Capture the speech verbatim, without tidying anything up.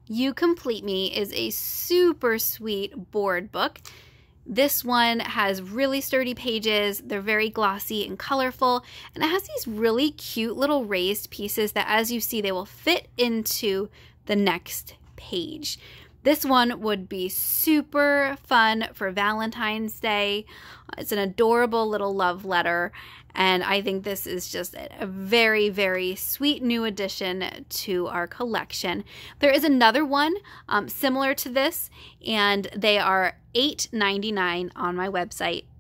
You Complete Me is a super sweet board book. This one has really sturdy pages. They're very glossy and colorful, and it has these really cute little raised pieces that, as you see, they will fit into the next page. This one would be super fun for Valentine's Day. It's an adorable little love letter, and I think this is just a very, very sweet new addition to our collection. There is another one um, similar to this, and they are eight ninety-nine on my website.